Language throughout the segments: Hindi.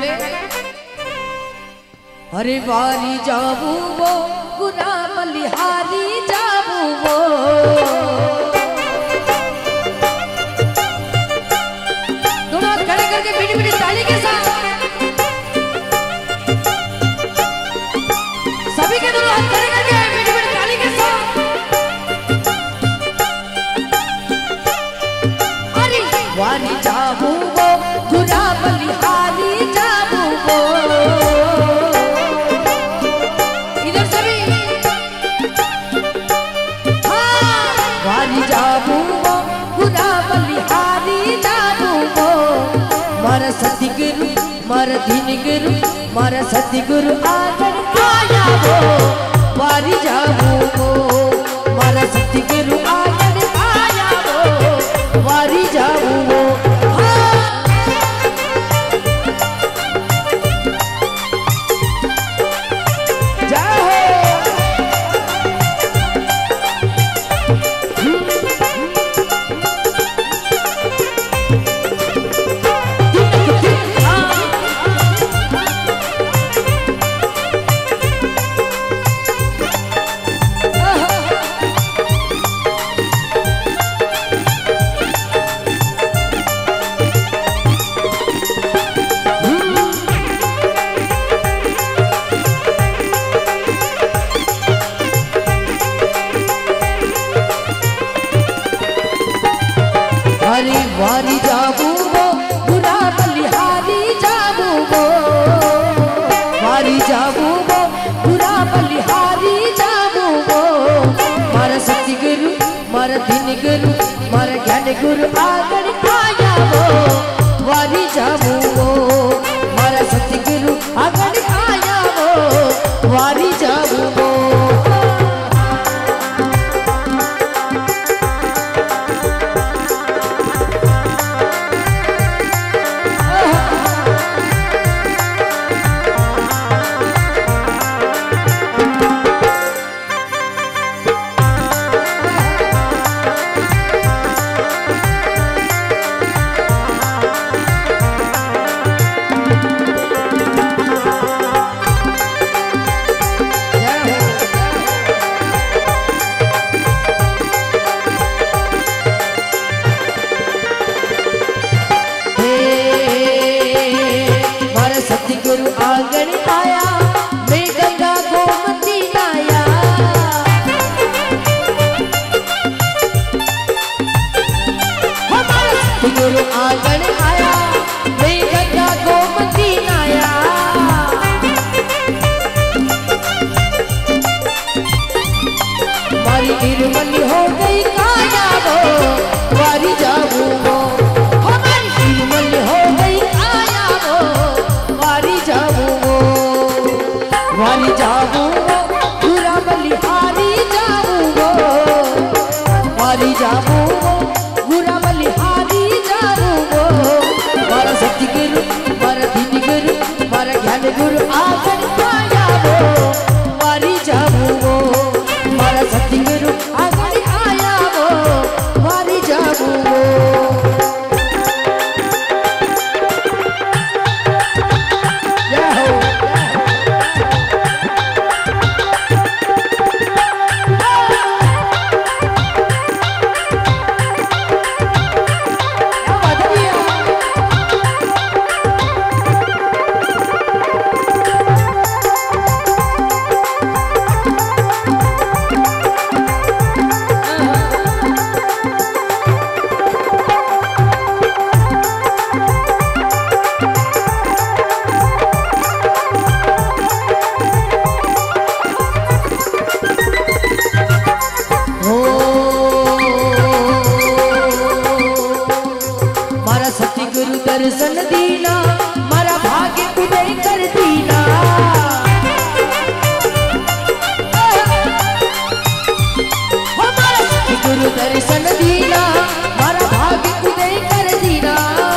बोले अरे वारी जाबू वो गुलाम लिहारी जाबू वो दोनों हाथ खड़े करके मीठी मीठी ताली के साथ सभी के दोनों हाथ खड़े करके मीठी मीठी ताली के साथ अरे वारी जाबू वो गुलाम लिहारी जाबू वो सतगुरु मारा दीन गुरु मारा सतगुरु आकर आया वो वारी जाबू वो मारा सतगुरु आकर आया वो वारी जाबू वो वारी जाबू वो गुलाम लिहारी जाबू वो वारी जाबू वो गुलाम लिहारी जाबू वो मारा सतगुरु मारा दीन गुरु मारा ज्ञान गुरु आकर आया वो वारी जाबू वो मारा सतगुरु आकर आया वो वारी जाबू वो सतगुरु आंगन आया मैं गंगा गोमती आया हमारा सतगुरु आंगन आया मैं गंगा गोमती आया मारी निर्मली हो गई काया वो वारी जाबू वो हमारी निर्मली हो गई काया वो वारी जाबू वो वारी जाबू वो गुलाम लिहारी जाबू वो वारी जाबू वो गुलाम लिहारी जाबू वो मारा सतगुरु मारा दीन गुरु मारा ज्ञान गुरु आकर आया वो वारी जाबू वो मारा सतगुरु आकर आया वो वारी जाबू वो दर्शन दीना मारा भाग्य उदय कर दीना हमारा गुरु दर्शन दीना मारा भाग्य उदय कर दीना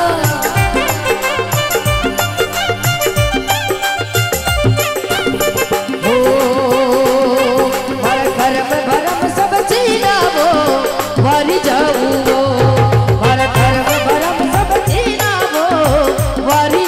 हो मारा कर्म भरम सब जीना वो वारी जाबू वो मारा कर्म भरम सब जीना वो वारी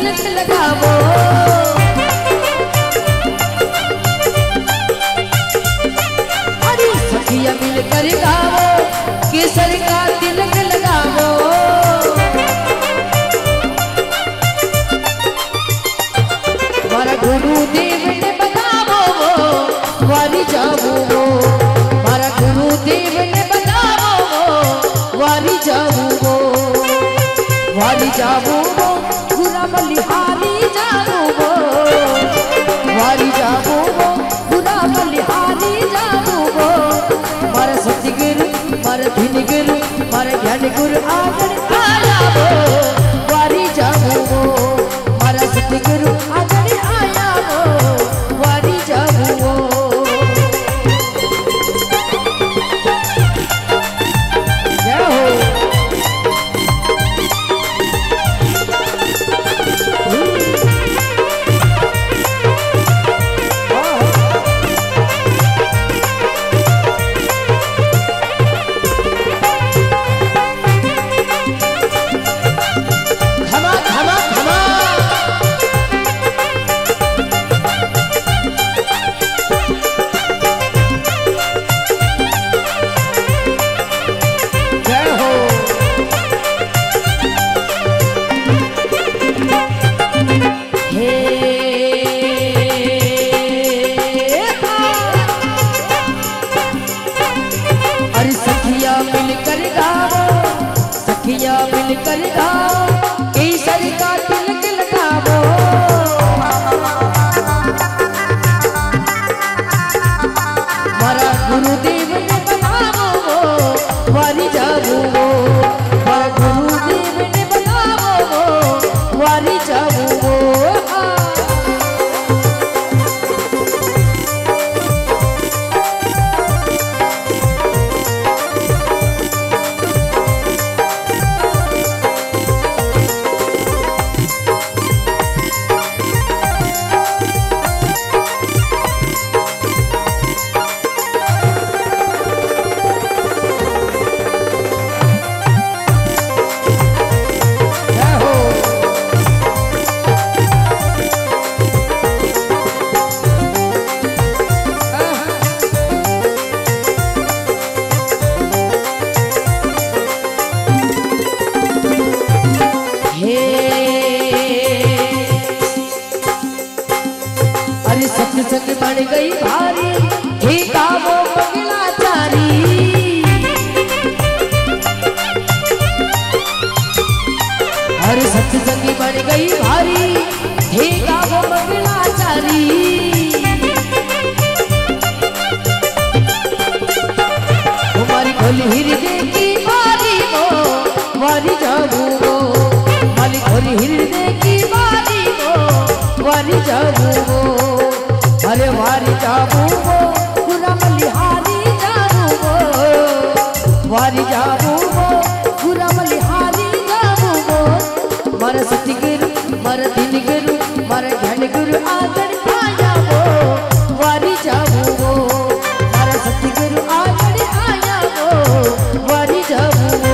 तिलक लगावो। अरे सखिया मिलकर गावो केसर का तिलक लगावो। मारा गुरुदेव ने बतावो वारी जावो। मारा गुरुदेव ने बतावो वारी जावो। वारी जावो गुरा बलिहारी जावो। वारी जावो गुरा बलिहारी जावो। मारा सतगुरु मारा धीन गुरु मारा ज्ञान गुरु आगन आया वो। वारी जावो मारा सतगुरु आगन आया वो। वारी जावो जय हो। मिलकर गाओ केसर का तिलक लगावो। मारा गुरुदेव ने बतावो वारी जावो। मारा गुरुदेव ने बतावो वारी जावो। सत्संग बन गई भारी हे गावो मंगलाचारी। हर सत्संग बन गई भारी हे गावो मंगलाचारी। हमारी खोली हृदय की बारी हो वारी जावो। हमारी खोली हृदय की बारी हो वारी जावो। अरे वारी जावो गुरा बलिहारी जावो। वारी जावो गुरा बलिहारी जावो। मारा सतगुरु मारा दीन गुरु मारा ज्ञान गुरु आगन आया वो। वारी जावो मारा सतगुरु आगन आया वो। वारी जावो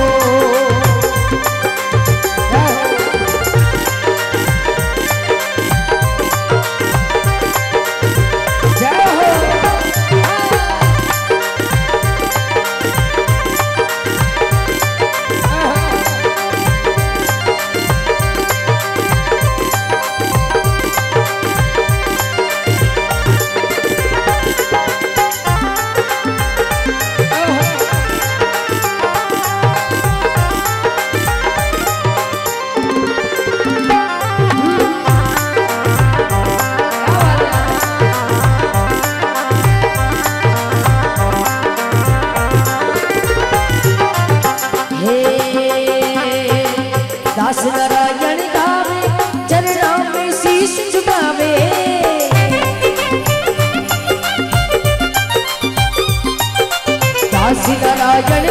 नारायण गावे चरणों में शीश झुकावे। दास नारायण